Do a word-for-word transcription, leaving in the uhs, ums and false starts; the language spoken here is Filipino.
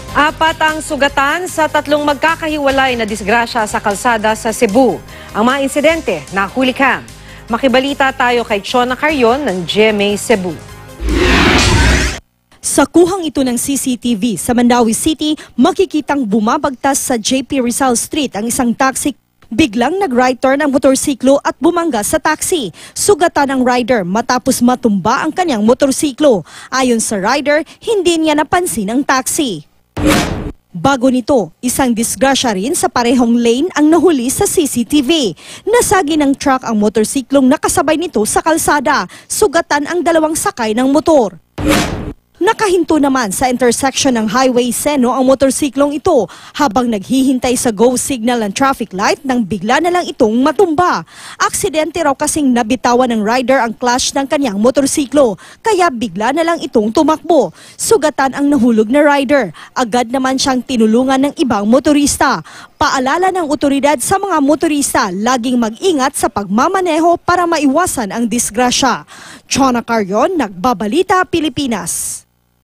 Apat ang sugatan sa tatlong magkakahiwalay na disgrasya sa kalsada sa Cebu. Ang mga insidente nahuli cam. Makibalita tayo kay Chona Carrion ng G M A Cebu. Sa kuhang ito ng C C T V sa Mandawi City, makikitang bumabagtas sa J P Rizal Street ang isang taxi. Biglang nag-right turn ang motorsiklo at bumangga sa taxi. Sugatan ng rider matapos matumba ang kanyang motorsiklo. Ayon sa rider, hindi niya napansin ang taxi. Bago nito, isang disgrasya rin sa parehong lane ang nahuli sa C C T V. Nasagi ng truck ang motorsiklong nakasabay nito sa kalsada. Sugatan ang dalawang sakay ng motor. Nakahinto naman sa intersection ng Highway Seno ang motorsiklong ito habang naghihintay sa go signal ng traffic light nang bigla na lang itong matumba. Aksidente raw kasing nabitawan ng rider ang clutch ng kanyang motorsiklo kaya bigla na lang itong tumakbo. Sugatan ang nahulog na rider. Agad naman siyang tinulungan ng ibang motorista. Paalala ng otoridad sa mga motorista, laging mag-ingat sa pagmamaneho para maiwasan ang disgrasya. Chona Carrion, Nagbabalita Pilipinas.